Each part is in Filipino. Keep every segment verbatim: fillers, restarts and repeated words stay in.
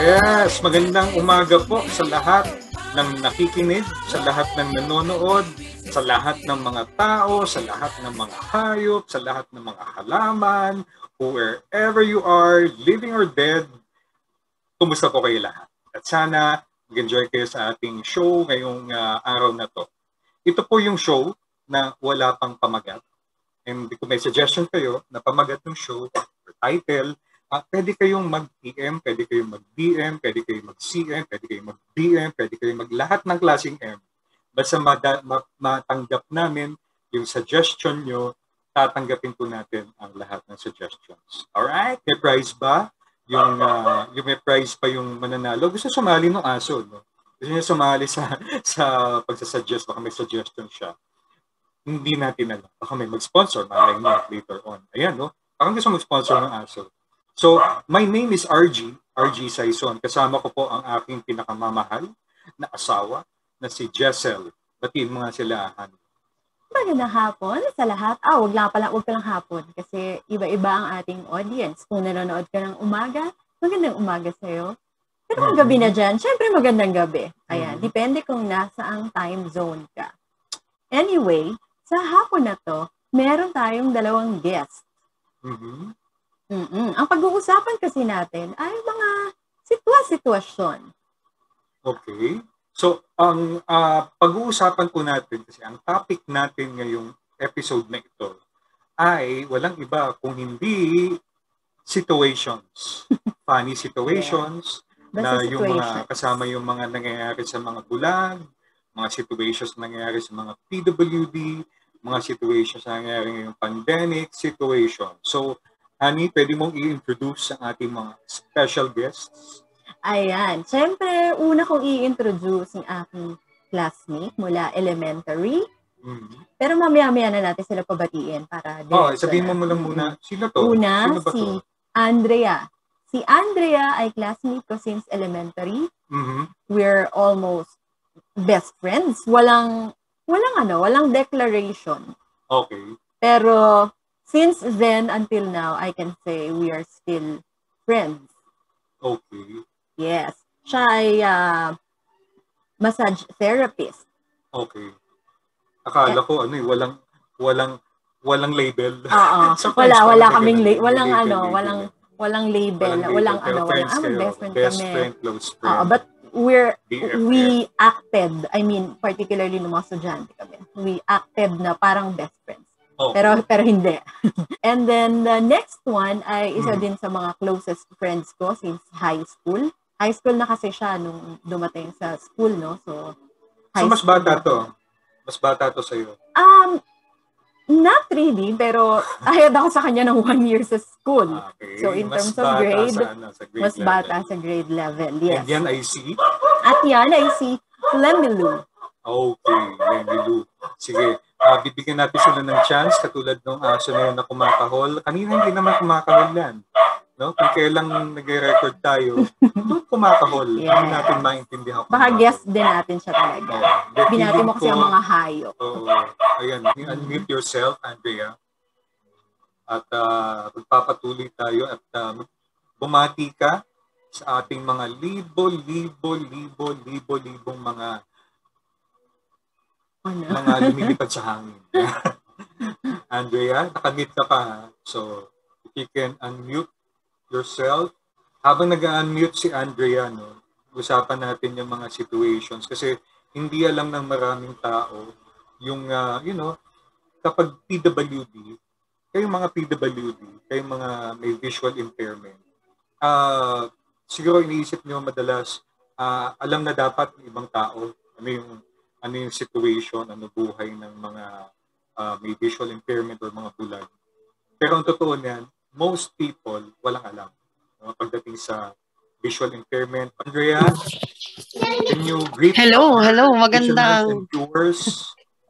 Yes, magandang umaga po sa lahat ng nakikinig, sa lahat ng nanonood, sa lahat ng mga tao, sa lahat ng mga hayop, sa lahat ng mga halaman, wherever you are, living or dead, kumusta po kayo lahat? At sana mag-enjoy kayo sa ating show ngayong uh, araw na to. Ito po yung show na wala pang pamagat. And kung may suggestion kayo na pamagat ng show or title, Uh, pwede kayong mag-P M, pwede kayong mag-D M, pwede kayong mag-C M, pwede kayong mag-B M, pwede kayong mag-lahat ng klaseng M. Basta mada- ma- matanggap namin yung suggestion nyo, tatanggapin po natin ang lahat ng suggestions. Alright? May prize ba? Yung, uh, yung may prize pa yung mananalo. Gusto sumali ng aso, no? Gusto niya sumali sa, sa pagsasuggest, baka may suggestion siya. Hindi natin alam. Baka may mag-sponsor, malay niya later on. Ayan, no? Baka gusto mag-sponsor ng aso. So, my name is R G, R G Jie Sayson. Kasama ko po ang aking pinakamamahal na asawa na si Jessel. Batiin mo nga sila, Han. Magandang hapon sa lahat. Ah, wag lang pala, wag pa lang hapon kasi iba-iba ang ating audience. Kung nanonood ka ng umaga, magandang umaga sa'yo. Pero kung gabi na dyan, syempre magandang gabi. Ayan, mm-hmm. Depende kung nasaang time zone ka. Anyway, sa hapon na to, meron tayong dalawang guest. Mm-hmm. Mm-mm. Ang pag-uusapan kasi natin ay mga sitwa-sitwasyon. Okay. So, ang uh, pag-uusapan po natin, kasi ang topic natin ngayong episode na ito ay walang iba kung hindi situations. Funny situations, yeah. Na situations. Yung mga kasama yung mga nangyayari sa mga bulag, mga situations na nangyayari sa mga P W D, mga situations na nangyayari ngayong pandemic situation. So, Honey, pwede mong i-introduce ang ating mga special guests? Ayan. Siyempre, una kong i-introduce ang aking classmate mula elementary. Mm-hmm. Pero mamaya-maya na natin sila pabatiin para oh, sabihin mo muna muna. Sino to? Una, Sino ba si to? Andrea. Si Andrea ay classmate ko since elementary. Mm-hmm. We're almost best friends. Walang, walang ano, walang declaration. Okay. Pero, since then until now, I can say we are still friends. Okay. Yes. Siya ay uh, massage therapist. Okay. Akala eh, ko ano eh, walang walang walang label. Oo. so, wala wala kaming la- walang label, ano, label, walang label. walang label, walang, label. walang ano, walang ah, best friend best kami. Friend, close friend. Oo, but we're B F F. we acted, I mean, particularly ng mga estudyante kami. We acted na parang best friends. Okay. Pero pero hindi. And then the next one ay isa hmm. din sa mga closest friends ko since high school. High school na kasi siya nung dumating sa school, no? So, so mas bata to? Mas bata to sa'yo? Um, not really, pero ahead ako sa kanya ng one year sa school. Okay. So, in mas terms of grade, sa, ano, sa grade mas level. bata sa grade level, yes. And yan ay si? At yan ay si Lemilou. Okay, Lemilou. Sige. Uh, bibigyan natin sila ng chance katulad ng aso na yun na kumakahol. Kanina hindi naman kumakahol yan. No? Kung kailang nag-record tayo, doon kumakahol. Yeah. Hindi natin maintindihan. Baka guest din natin siya talaga. Oh, binati mo kasi ang mga hayop. Oo. Oh, ayan, unmute yourself, Andrea. At uh, magpapatuloy tayo at uh, bumati ka sa ating mga libo, libo, libo, libo, libong mga ano? mga lumilipad sa hangin. Andrea, nakamute ka pa ha? So, if you can unmute yourself. Habang nag-unmute si Andrea, no, usapan natin yung mga situations kasi hindi alam ng maraming tao yung, uh, you know, kapag P W D, kayong mga P W D, kayong mga may visual impairment, uh, siguro iniisip nyo madalas, uh, alam na dapat ng ibang tao, ano yung ano yung situation, ano buhay ng mga uh, may visual impairment or mga bulag. Pero ang totoo niyan, most people walang alam no, pagdating sa visual impairment. Andrea, can you greet Hello, hello, magandang viewers?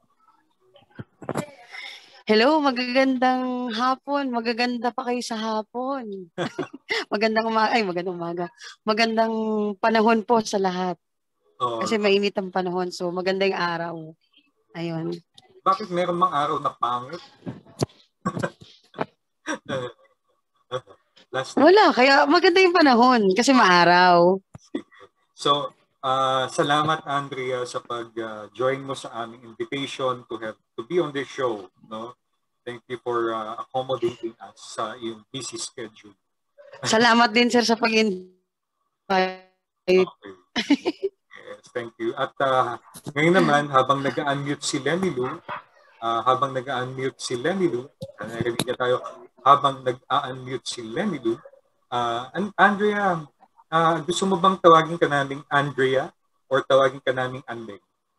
Hello, magagandang hapon. Magaganda pa kayo sa hapon. magandang umaga, ay magandang umaga. Magandang panahon po sa lahat. Oh. Kasi mainit ang panahon, so maganda yung araw. Ayun. Bakit meron mang araw na pangit? Last Wala, kaya maganda yung panahon kasi maaraw. So, uh, salamat Andrea sa pag-join uh, mo sa aming invitation to have to be on this show. No? Thank you for uh, accommodating us sa iyong busy schedule. Salamat din sir sa pag-invite. Okay. Yes, thank you. At uh, ngayon naman, habang nag-unmute si Lemilou, uh, habang nag-unmute si Lemilou, narinig niya tayo, habang nag-unmute si Lemilou, uh, Andrea, uh, gusto mo bang tawagin ka naming Andrea or tawagin ka naming Andeng?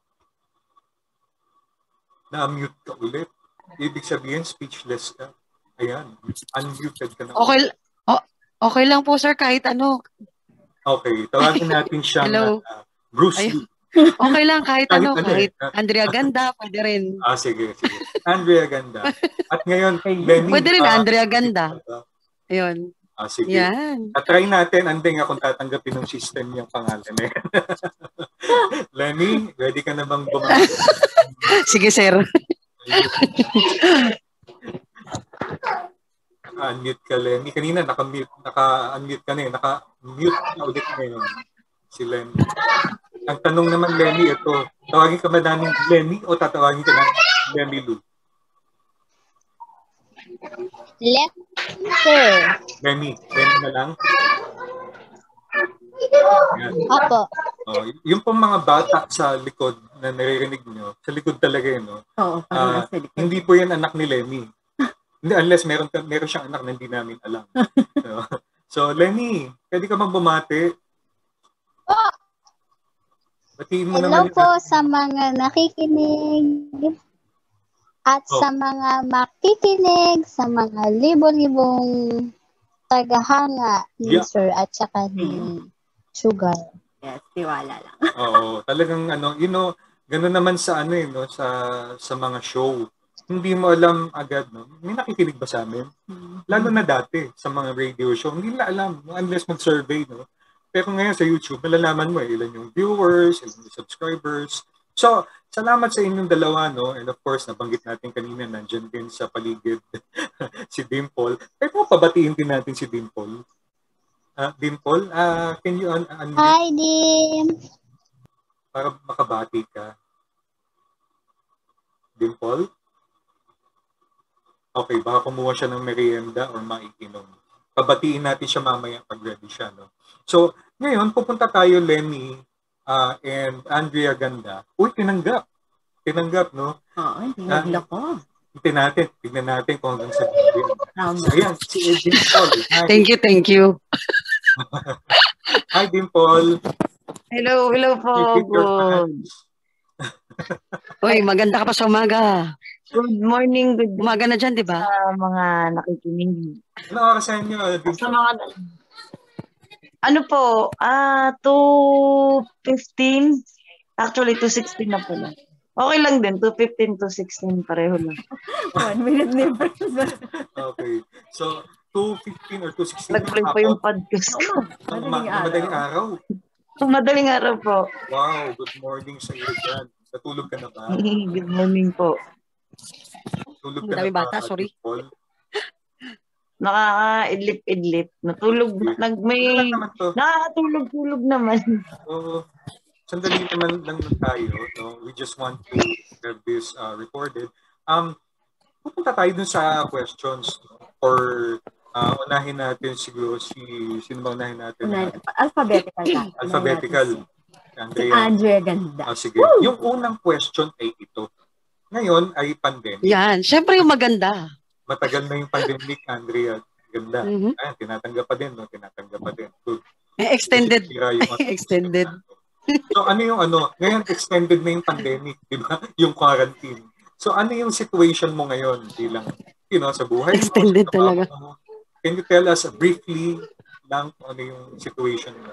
Na-unmute ka ulit. Ibig sabihin, speechless ka. Ayan, unmuted ka na. Okay, oh, okay lang po sir, kahit ano. Okay, tawagin natin siyang Hello. Uh, Bruce Lee. Okay lang, kahit, kahit ano, ano, kahit eh. Andrea Ganda, pwede rin. Ah, sige, sige. Andrea Ganda. At ngayon, Lenny. Pwede rin, uh, Andrea Ganda. Ayun. Ah, sige. Yan. At try natin, andeng akong tatanggapin ng system yung pangalan na yan. Lenny, ready ka na bang bumalik? Sige, sir. Unmute ka, Lenny. Kanina, naka-mute, naka-unmute ka na eh. Naka-mute na ulit ngayon si Lenny. Ang tanong naman, Lenny, ito, tawagin ka ba namin Lenny o tatawagin ka namin Lemilou? Let, sir. Lenny, Lenny na lang? Yan. Opo. Oh, yung pong mga bata sa likod na naririnig nyo, sa likod talaga yun, no? Oo, uh, hindi po yan anak ni Lenny. Unless meron, meron siyang anak na hindi namin alam. So, so Lenny, pwede ka bang bumati? Oh. Batiin mo Hello naman po yung... sa mga nakikinig at oh. sa mga makikinig, sa mga libo-libong tagahanga ni yeah. Sir at saka ni mm-hmm. Sugar. Yes, tiwala lang. Oo, talagang ano, you know, gano'n naman sa ano eh, no, sa sa mga show. Hindi mo alam agad, no? May nakikinig ba sa amin? Mm-hmm. Lalo na dati sa mga radio show, hindi nila alam unless mag-survey, no? Pero ngayon sa YouTube, malalaman mo eh, ilan yung viewers, ilan yung subscribers. So, salamat sa inyong dalawa, no? And of course, nabanggit natin kanina, nandyan din sa paligid si Dimple. Pero pabatiin din natin si Dimple. Uh, Dimple, uh, can you un- unmute? Hi, Dim! Para makabati ka. Dimple? Okay, baka kumuha siya ng merienda or maiinom. Pabatiin natin siya mamaya pag ready siya, no? So, ngayon, pupunta tayo, Lenny uh, and Andrea Ganda. Uy, tinanggap. Tinanggap, no? Oo, tinanggap ko. Tignan natin. Tignan natin kung hanggang sa video. So, ayan, si Dimple. Thank you, thank you. Hi, Dimple. Hello, hello po. Uy, maganda ka pa sa umaga. Good morning, good umaga na dyan, di ba? Sa mga nakikinig. Ano oras sa inyo? Sa mga... Ano po, ah, uh, two fifteen. Actually, two sixteen na pala. Okay lang din, two fifteen, two sixteen, pareho lang. One minute difference. Okay. So, two fifteen or two sixteen. Nag-play pa yung podcast ko. Oh, madaling araw. Madaling araw. Madaling araw po. Wow, good morning sa iyo dyan. Natulog ka na ba? Good morning po. Tulog ka na ba? Bata, sorry. Nakaka-idlip-idlip. Natulog. Nag, may... Nakakatulog-tulog naman. Oo. Uh, sandali naman lang tayo. No? We just want to have this uh, recorded. Um, pupunta tayo dun sa questions. No? Or uh, unahin natin siguro si... Sino ba unahin natin? Unahin, alphabetical. Alphabetical. Andrea. Si Andrea Ganda. Oh, sige. Woo! Yung unang question ay ito. Ngayon ay pandemic. Yan. Siyempre yung maganda. Matagal na yung pandemic, Andrea. Ganda. Mm-hmm. Ayan, tinatanggap pa din, no? Tinatanggap pa din. Good. Eh, extended. Extended. So, ano yung ano? Ngayon, extended na yung pandemic, di ba? Yung quarantine. So, ano yung situation mo ngayon bilang, you know, sa buhay mo? Extended sa talaga. Mo? Can you tell us briefly lang ano yung situation mo?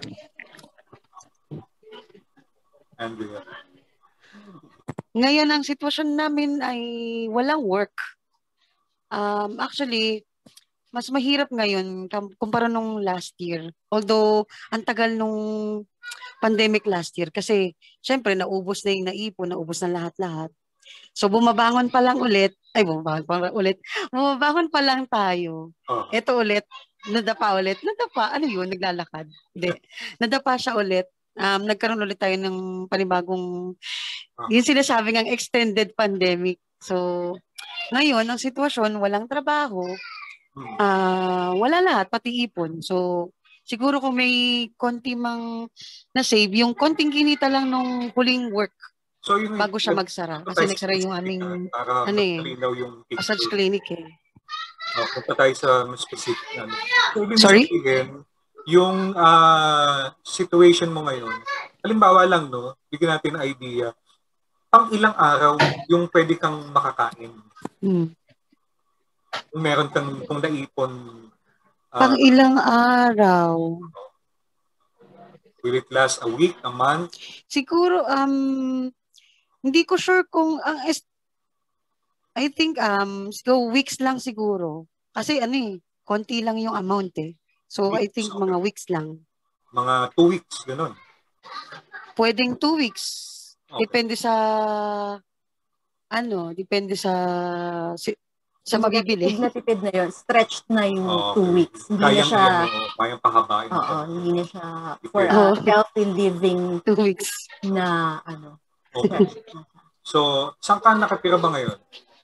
Andrea. Ngayon, ang sitwasyon namin ay walang work. Um, actually, mas mahirap ngayon kumpara nung last year. Although, ang tagal nung pandemic last year kasi syempre naubos na yung naipon, naubos na lahat-lahat. So bumabangon pa lang ulit, ay bumabangon pa lang ulit, bumabangon pa lang tayo. Oh. Ito ulit, nadapa ulit. Nadapa, ano yun? Naglalakad. Hindi. Nadapa siya ulit. Um, nagkaroon ulit tayo ng panibagong, yung sinasabi ng extended pandemic. So, ngayon, ang sitwasyon, walang trabaho, uh, wala lahat, pati ipon. So, siguro kung may konti mang na-save, yung konting kinita lang nung huling work, so, yung, bago siya magsara. Kasi nagsara yung aming, para ano eh, yung massage clinic eh. Uh, punta tayo sa specific na ano. So, ibig Sorry? sabihin, yung uh, situation mo ngayon, halimbawa lang, no, bigyan natin ng idea, pang ilang araw yung pwede kang makakain? Hmm. Kung meron kang, kung naipon, uh, pang ilang araw? Will it last a week, a month? Siguro, um, hindi ko sure kung ang est- I think um so weeks lang siguro. Kasi ano eh, konti lang yung amount eh. So weeks, I think okay. Mga weeks lang. Mga two weeks, gano'n? Pwedeng two weeks. Okay. Depende sa ano, depende sa si, sa mabibili. Tipid na tipid na yun. Stretched na yung oh, okay. two weeks. Hindi kayang, na siya... Yan, oh, kayang pahabain. Oo, hindi na siya for a oh. healthy living two weeks na ano. Okay. So, saan ka nakatira ba ngayon?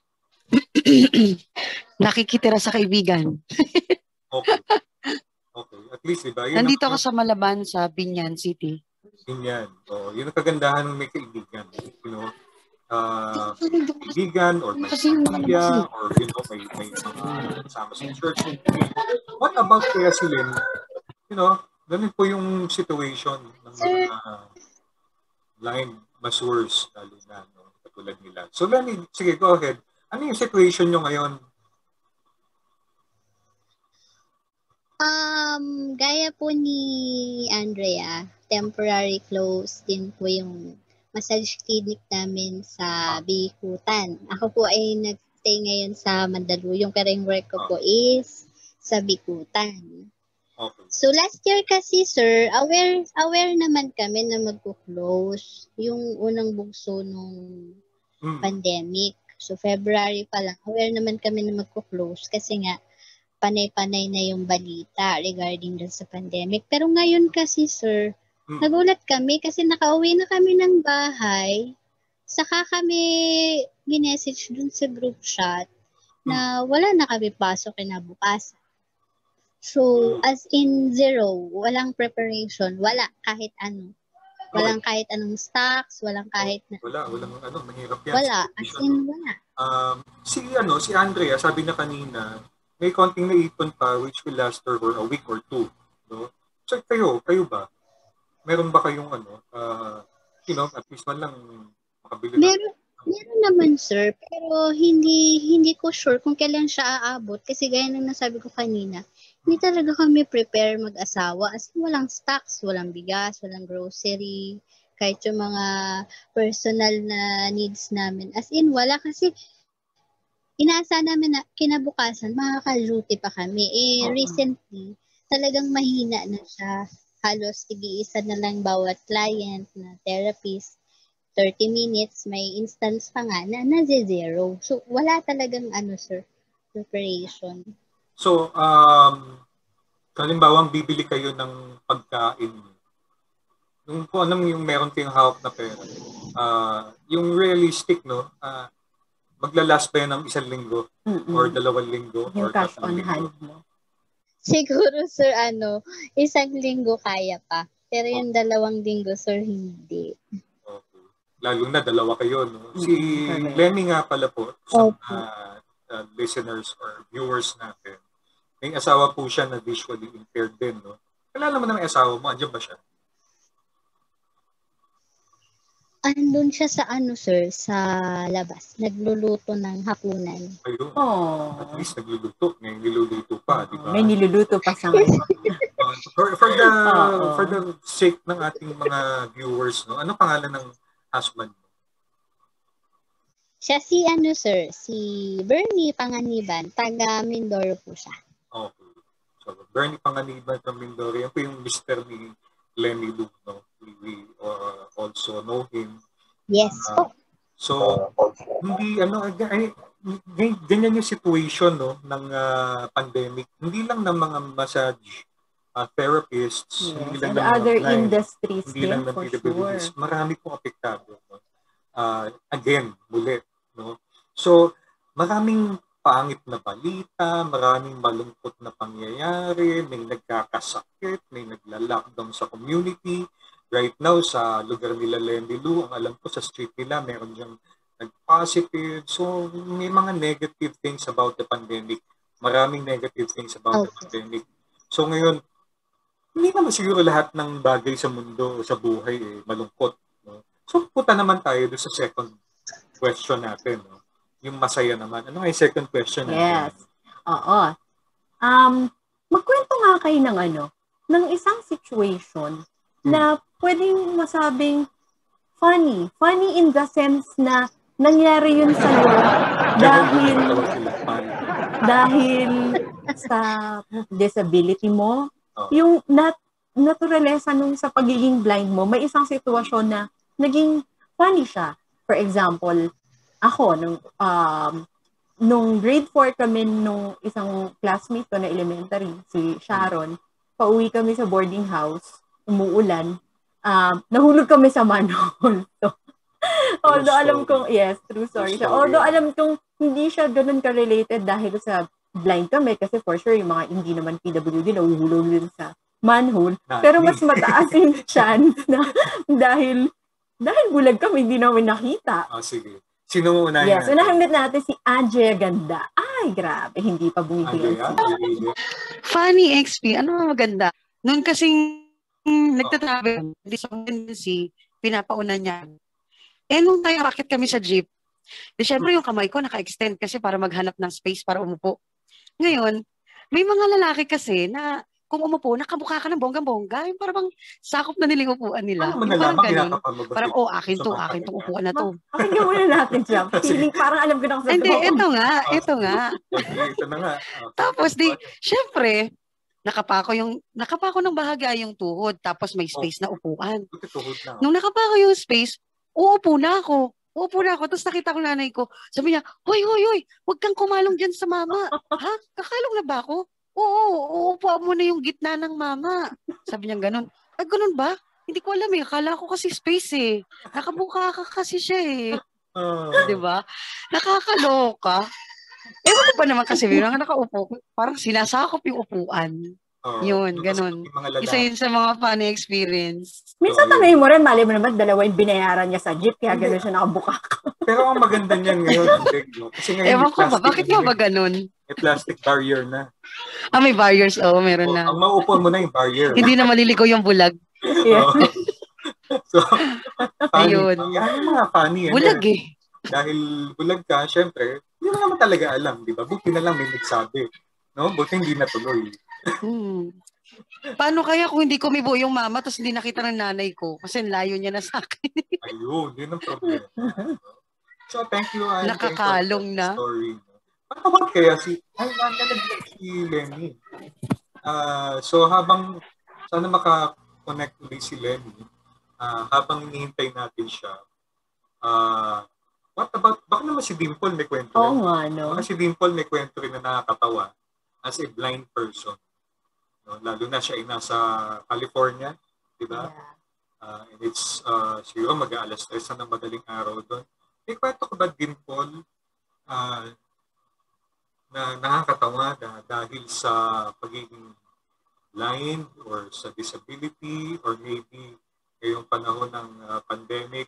Nakikitira sa kaibigan. Okay. Okay. At least, diba? Yun nandito ang, ako sa Malaban, sa Binyan City. Binyan. Oh, yun ang kagandahan ng may kaibigan. You know, uh, kaibigan or may pamilya or you know, may, may mga kasama sa church. What about kaya sila? You know, ganun po yung situation ng mga uh, line masseurs, lalo na, no, katulad nila. So, Lenny, sige, go ahead. Ano yung situation nyo ngayon? Um, gaya po ni Andrea, temporary close din po yung massage clinic namin sa Bikutan. Ako po ay nag-stay ngayon sa Mandaluyong, pero yung work ko po is sa Bikutan. Okay. So last year kasi sir, aware aware naman kami na magko-close yung unang bugso nung mm. pandemic. So February pa lang, aware naman kami na magko-close kasi nga panay-panay na yung balita regarding dun sa pandemic. Pero ngayon kasi sir, hmm. nagulat kami kasi nakauwi na kami ng bahay. Saka kami minessage dun sa group chat hmm. na wala na kami pasok kinabukasan. So, as in zero, walang preparation, wala kahit ano. Walang kahit anong stocks, walang kahit na... Wala, walang ano, mahirap yan. Wala, as in wala. Um, si, ano, si Andrea, sabi na kanina, may konting naipon pa which will last her for a week or two. No? So kayo, kayo ba? Meron ba kayong ano, uh, you know, at least man lang makabili meron, na? Meron naman sir, pero hindi hindi ko sure kung kailan siya aabot. Kasi gaya ng nasabi ko kanina, hindi talaga kami prepare mag-asawa. As in, walang stocks, walang bigas, walang grocery, kahit yung mga personal na needs namin. As in, wala kasi inaasa namin na kinabukasan, makaka-duty pa kami. Eh, uh-huh. recently, talagang mahina na siya. Halos tig-iisa na lang bawat client na therapist. thirty minutes, may instance pa nga na na-zero. So, wala talagang ano, sir, preparation. So, um, kalimbawang bibili kayo ng pagkain. Yung kung anong yung meron kayong hawak na pera. Uh, yung realistic, no, uh, maglalast ba yan ng isang linggo? Mm-mm. Or dalawang linggo? Yung or cash on linggo? Hand mo? Siguro, sir, ano, isang linggo kaya pa. Pero yung okay. dalawang linggo, sir, hindi. Okay. Lalo na dalawa kayo, no? Si mm-hmm. Lemmy nga pala po, sa okay. uh, uh, listeners or viewers natin, may asawa po siya na visually impaired din, no? Kilala mo na may asawa mo, andyan ba siya? Andun siya sa ano, sir, sa labas. Nagluluto ng hapunan. Ayun. Oh. At least nagluluto. May niluluto pa, di ba? May niluluto pa sa ngayon. uh, for, for, the, oh. for the sake ng ating mga viewers, no? Ano pangalan ng husband mo? Siya si ano, sir, si Bernie Panganiban. Taga Mindoro po siya. Okay. So, Bernie Panganiban from Mindoro. Yan po yung mister ni Lemilou, no? We, we uh, also know him. Yes uh, So, hindi, ano, ganyan yung situation, no, ng uh, pandemic. Hindi lang ng mga massage uh, therapists, yes, hindi lang and ng mga other blind, industries hindi din, lang ng for P W Ds. sure. Marami pong apektado. No? Uh, again, muli. No? So, maraming pangit na balita, maraming malungkot na pangyayari, may nagkakasakit, may nagla-lockdown sa community. Right now, sa lugar nila Lemilou, ang alam ko sa street nila, meron diyang nag-positive. So, may mga negative things about the pandemic. Maraming negative things about okay. the pandemic. So, ngayon, hindi naman siguro lahat ng bagay sa mundo, sa buhay, eh, malungkot. No? So, punta naman tayo doon sa second question natin. No? Yung masaya naman. Ano ay second question natin? Yes. Oo. Um, magkwento nga kayo ng ano, ng isang situation hmm. na pwedeng masabing funny. Funny in the sense na nangyari yun sa'yo dahil dahil sa disability mo, oh. yung nat naturalesa nung sa pagiging blind mo, may isang sitwasyon na naging funny siya. For example, ako, nung, um, nung grade four kami nung isang classmate ko na elementary, si Sharon, pauwi kami sa boarding house, umuulan, um, nahulog kami sa manhole. So, although alam kong, yes, true story siya. Although alam kong hindi siya ganun ka-related dahil sa blind kami, kasi for sure, yung mga hindi naman P W D, nahuhulog din sa manhole. Pero mas mataas yung chance na dahil dahil bulag kami, hindi namin nakita. Ah, sige. Sino mo unahin yes, natin? Yes, unahin natin si Andrea Ganda. Ay, grabe, hindi pa bumibili. Funny X P, ano maganda? Noon kasing mm, nagtatravel, hindi sa tendency, pinapauna niya. Eh, nung tayo rakit kami sa jeep, di syempre yung kamay ko naka-extend kasi para maghanap ng space para umupo. Ngayon, may mga lalaki kasi na kung umupo, nakamukha ka ng bonggang-bongga. Yung parang sakop na nilang upuan nila. Ano yung parang ganun. Parang, oh, akin to, akin tong upuan na to. Akin ka muna natin, Jam. Feeling parang alam ko na ako sa Hindi, ito nga, ito nga. Ito na nga. Tapos di, syempre, nakapako yung, nakapako ng bahagya yung tuhod, tapos may space na upuan. Nung nakapako yung space, uupo na ako. Uupo na ako. Tapos nakita ko nanay ko. Sabi niya, hoy, hoy, hoy, huwag kang kumalong dyan sa mama. Ha? Kakalong na ba ako? Oo, uupo mo na yung gitna ng mama. Sabi niya ganun. Ay, ganun ba? Hindi ko alam eh. Akala ko kasi space eh. Nakabuka ka kasi siya eh. Uh, diba? Nakakaloka. Ewan ko pa naman kasi, may mga nakaupo. Parang sinasakop yung upuan. Uh, yun, ganun. Isa yun sa mga funny experience. Minsan so, tanongin mo rin, mali mo naman, dalawa yung binayaran niya sa jeep, kaya gano'n siya nakabuka. Pero ang maganda niyan ngayon, no? Kasi ngayon ewan ko ba, bakit nga ba ganun? May plastic barrier na. Ah, may barriers, oo, oh, meron oh, na. Ang mauupuan mo na yung barrier. Hindi na maliligaw yung bulag. Yeah. Oh. So, funny. Ayun. Yan yung mga funny. Bulag eh. Dahil bulag ka, syempre, hindi mo naman talaga alam, di ba? Buti na lang may nagsabi. No? Buti hindi natuloy. Hmm. Paano kaya kung hindi kumibo yung mama tapos hindi nakita ng nanay ko? Kasi layo niya na sa akin. Ayun, yun ang problema. So, thank you. I'm nakakalong na. Story. Paano kaya si, ay, nalaglag si Lenny. Uh, so, habang, sana maka-connect ulit si Lenny, uh, habang hinihintay natin siya, uh, what about, baka naman si Dimple may kwento rin. Oo nga, no? Baka si Dimple may kwento rin na nakakatawa as a blind person. No? Lalo na siya ay nasa California, di ba? Yeah. Uh, and it's, uh, siguro mag-aalas tres na ng madaling araw doon. May kwento ko ba, Dimple, uh, na nakakatawa na dahil sa pagiging blind or sa disability or maybe ngayong panahon ng uh, pandemic,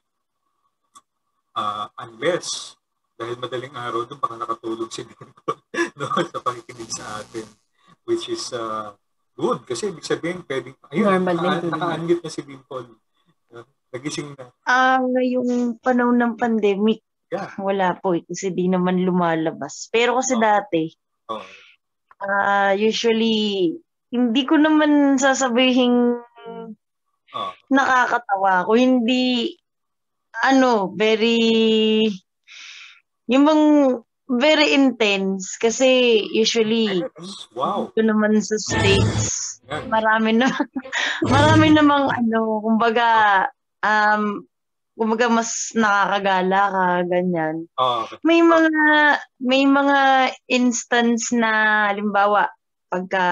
uh, unless dahil madaling araw doon baka nakatulog si Dimple no, sa pakikinig sa atin, which is uh, good kasi ibig sabihin pwedeng ayun, naka, naka-unmute na si Dimple, uh, nagising na. Ah, uh, ngayong panahon ng pandemic, yeah. Wala po eh, kasi di naman lumalabas. Pero kasi oh. dati, oh. uh, usually hindi ko naman sasabihin oh. nakakatawa ko, hindi ano, very yung bang very intense kasi usually wow. ito naman sa States marami na marami namang ano kumbaga um kumbaga mas nakakagala ka, ganyan. Oh, okay. May mga, may mga instance na, halimbawa, pagka,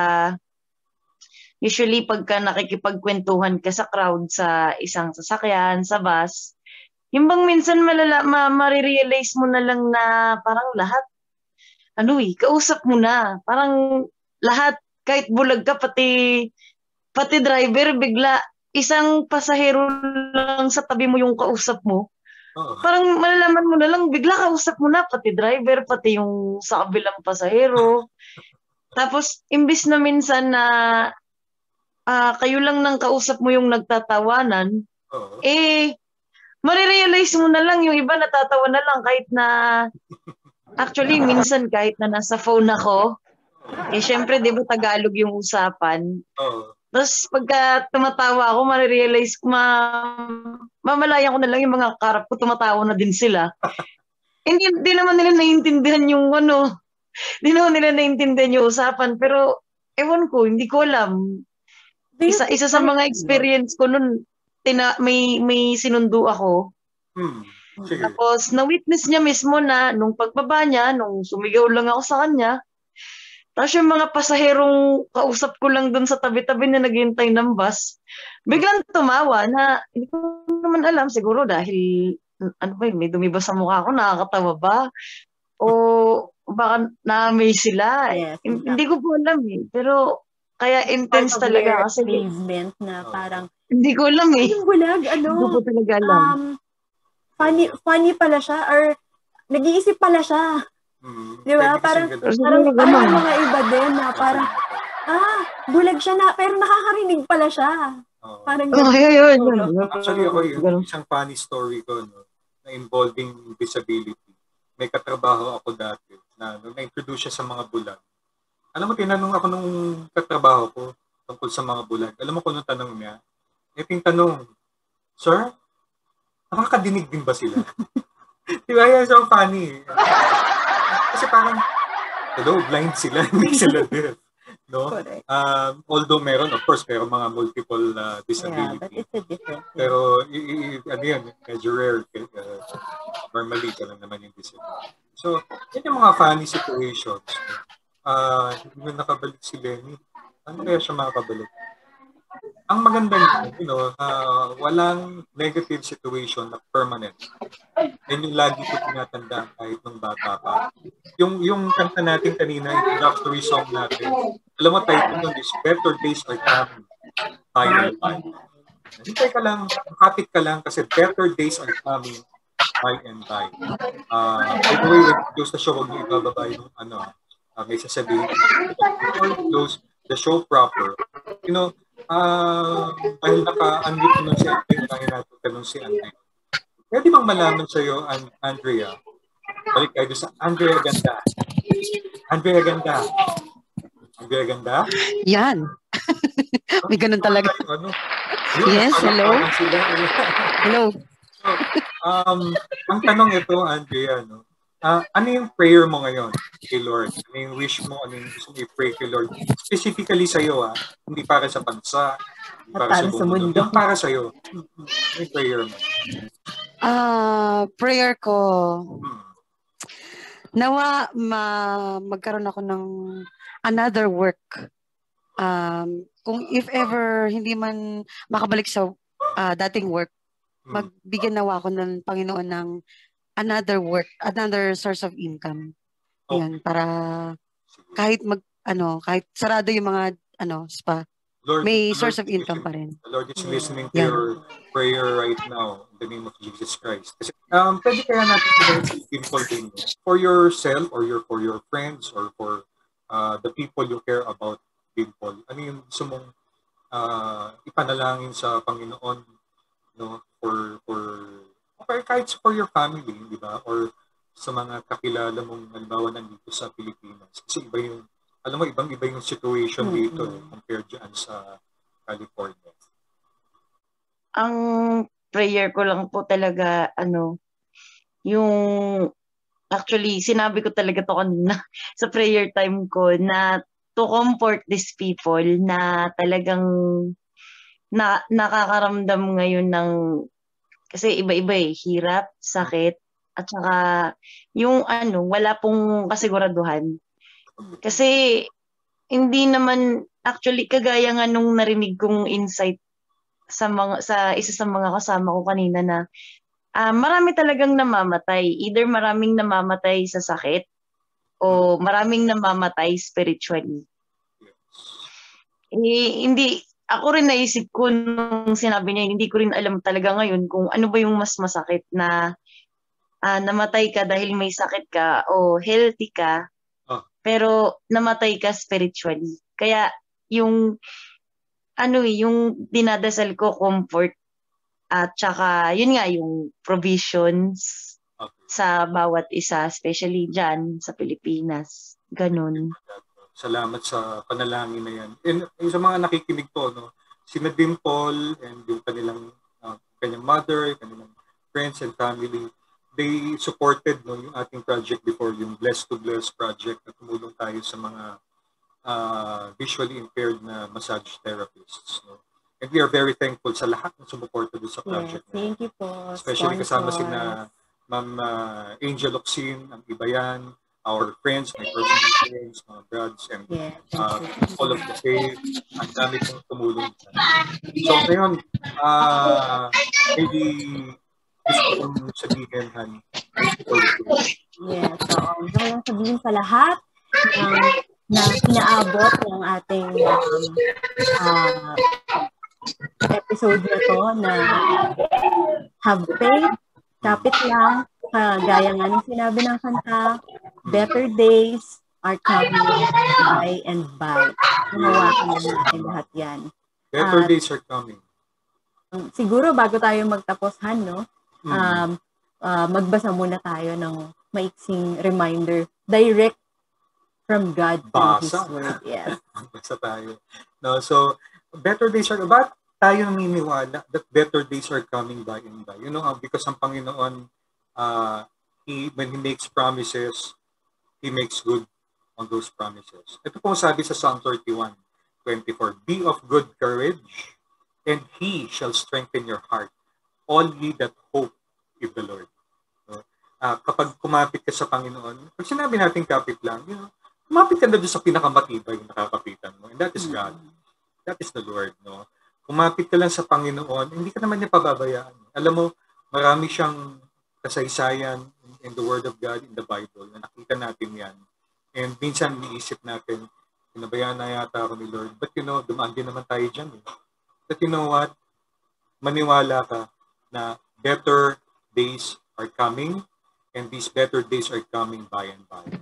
usually pagka nakikipagkwentuhan ka sa crowd sa isang sasakyan, sa bus, yung bang minsan malala, ma, marirealize mo na lang na parang lahat, ano eh, kausap mo na. Parang lahat, kahit bulag ka, pati, pati driver, bigla, isang pasahero lang sa tabi mo yung kausap mo. Oh. Parang malalaman mo na lang, bigla kausap mo na, pati driver, pati yung sa kabilang pasahero. Tapos, imbis na minsan na uh, kayo lang nang kausap mo yung nagtatawanan, Oh. eh, marirealize mo na lang yung iba natatawa na lang kahit na, actually, minsan kahit na nasa phone ako, eh, syempre, di ba, Tagalog yung usapan. Oh. Tapos, pagka tumatawa ako, marirealize ko, ma mamalayan ko na lang yung mga karap ko, tumatawa na din sila. Hindi, di naman nila naiintindihan yung ano, di naman nila naiintindihan yung usapan, pero, ewan ko, hindi ko alam. Isa, isa sa mga experience ko nun, tina, may, may sinundo ako. Hmm. Sige. Tapos, na-witness niya mismo na, nung pagbaba niya, nung sumigaw lang ako sa kanya, tapos yung mga pasaherong kausap ko lang dun sa tabi-tabi na naghihintay ng bus, biglang tumawa na, hindi ko naman alam, siguro dahil, ano ba yun, may dumibas sa mukha ko, nakakatawa ba? O baka na-amaze sila. Yes, Hindi ko po alam eh. Pero, kaya intense part of talaga their kasi amazement na parang, hindi ko alam eh. yung bulag, ano, Hindi ko talaga alam. um, funny, funny pala siya, or nag-iisip pala siya. Hmm. Di ba? Parang, parang, parang mga iba din na parang, ah, bulag siya na, pero nakakarinig pala siya. Oh. Parang, oh, yun, yun, yun. Actually, ako yung isang funny story ko, no, na involving disability. May katrabaho ako dati na nung na-introduce siya sa mga bulag. Alam mo, tinanong ako nung katrabaho ko tungkol sa mga bulag. Alam mo kung anong tanong niya? Ito yung tanong, Sir, nakakadinig din ba sila? Diba, yan so funny. Kasi parang, hello, blind sila, hindi sila deaf. No? Um, although meron, of course, pero mga multiple uh, disability. Yeah, but it's a different thing. Pero, i- i- ano yan, medyo rare. Uh, normally, ganun naman yung disability. So, yun yung mga funny situations. Uh, hindi mo nakabalik si Lenny. Ano kaya siya makakabalik? Ang maganda nito, you know, uh, walang negative situation na permanent. Yan yung lagi ko tinatandaan kahit nung bata pa. Yung, yung kanta natin kanina, introductory song natin, alam mo, title nun is Better Days Are Coming, by and by. Hintay ka lang, kapit ka lang kasi better days are coming by and by. Uh, by the way, when you close the show, huwag niyo ibababa yung ano, uh, may sasabihin. Before you close the show proper, you know, uh, dahil naka-unmute nun si Andrea, dahil natin tanong si Andrea. Pwede bang malaman sa'yo, Andrea? Balik tayo sa Andrea Ganda. Andrea Ganda. Andrea Ganda? Yan. May ganun talaga. Ano? Yes, hello. Hello. So, um, ang tanong ito, Andrea, no? Uh, ano yung prayer mo ngayon kay Lord? Ano yung wish mo? Ano yung gusto mo i-pray kay Lord? Specifically sa'yo, ha? Hindi para sa bansa, hindi para, para sa mundo. Yung para sa'yo. Ano yung prayer mo? Ah, uh, prayer ko. Hmm. Nawa ma magkaroon ako ng another work. Um, kung if ever hindi man makabalik sa uh, dating work, hmm. magbigyan nawa ako ng Panginoon ng another work, another source of income. Okay. Yan, para kahit mag ano, kahit sarado yung mga ano, spa. Lord, may Lord source of income pa rin. The Lord is listening to yeah. your prayer right now in the name of Jesus Christ. Kasi, um, pwede kaya natin sabihin si Dimple din for yourself or your for your friends or for uh, the people you care about, Dimple. Ano yung gusto mong uh, ipanalangin sa Panginoon, no, for for okay, kahit for your family, di ba? Or sa mga kakilala mong halimbawa nandito sa Pilipinas. Kasi iba yung alam mo, ibang-iba yung situation mm-hmm. dito eh, compared dyan sa California. Ang prayer ko lang po talaga, ano, yung, actually, sinabi ko talaga to kanina sa prayer time ko na to comfort these people na talagang na, nakakaramdam ngayon ng Kasi iba-iba eh, hirap, sakit, at saka yung ano, wala pong kasiguraduhan. Kasi hindi naman, actually, kagaya nga nung narinig kong insight sa mga sa isa sa mga kasama ko kanina na ah, marami talagang namamatay. Either maraming namamatay sa sakit o maraming namamatay spiritually. Eh, hindi, ako rin naisip ko nung sinabi niya, hindi ko rin alam talaga ngayon kung ano ba yung mas masakit na ah, namatay ka dahil may sakit ka o healthy ka, Oh. pero namatay ka spiritually. Kaya yung ano eh, yung dinadasal ko comfort at saka yun nga yung provisions Okay. sa bawat isa, especially dyan sa Pilipinas. Ganun. Salamat sa panalangin na yan. And, and sa mga nakikinig po, no, si Dimple and yung kanilang uh, kanyang mother, kanilang friends and family, they supported no, yung ating project before, yung Bless to Bless project na tumulong tayo sa mga uh, visually impaired na massage therapists. No? And we are very thankful sa lahat ng sumuporta doon sa project. Yes, thank you po. Especially kasama si Sponsors. na Ma'am uh, Angel Oxin, ang iba yan, our friends, my personal friends, mga brothers, and Yeah, uh, thank you. all of the faith. Ang dami pong tumulong. So ngayon, uh, maybe gusto kong sabihin, Han, Yes, so gusto ko lang sabihin sa lahat ng na inaabot ng ating um, uh, episode na to na have faith, kapit lang, kagaya nga ng sinabi ng kanta, better days are coming by and by. Nahawakan na natin lahat yan. better At, days are coming. Siguro bago tayo magtapos, Han, no? Um, uh, magbasa muna tayo ng maiksing reminder direct from God through His Basa. Word. Yes. Basa tayo. No, so, better days are, ba't tayo naniniwala that better days are coming by and by? You know, uh, because ang Panginoon, uh, he, when He makes promises, He makes good on those promises. Ito po sabi sa Psalm thirty-one twenty-four, be of good courage, and He shall strengthen your heart, all ye that hope in the Lord. So, uh, kapag kumapit ka sa Panginoon, pag sinabi natin kapit lang, you know, kumapit ka na doon sa pinakamatibay na nakakapitan mo. And that is God. That is the Lord. No? Kumapit ka lang sa Panginoon, hindi ka naman niya pababayaan. Alam mo, marami siyang kasaysayan in the Word of God, in the Bible, na nakita natin yan. And minsan, niisip natin, pinabayaan na yata ako ni Lord. But you know, dumaan din naman tayo dyan. Eh. But you know what? Maniwala ka na better days are coming, and these better days are coming by and by.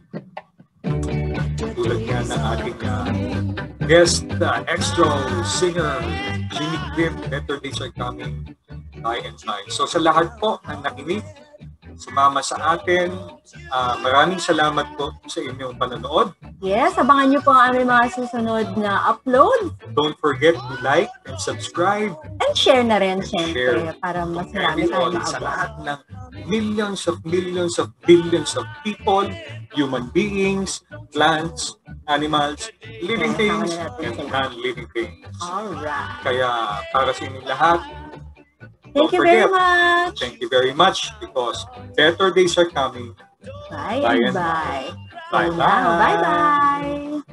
Tulad nga ng ating uh, guest, uh, extra singer, Jimmy Grimm, better days are coming by and by. So sa lahat po ng nakinig, sumama sa atin, uh, maraming salamat po sa inyong panonood. Yes, abangan niyo po ang aming mga susunod na upload. Don't forget to like and subscribe. And share na rin, And syempre, share. para mas marami Everyone, tayong sa maabot. lahat ng millions of millions of billions of people, human beings, plants, animals, living Okay, things, sama na natin and sila. non-living things. Alright. Kaya para sa inyong lahat, Thank don't you very forget, much. thank you very much because better days are coming. Bye Bye and and bye. Bye So now, bye. bye-bye.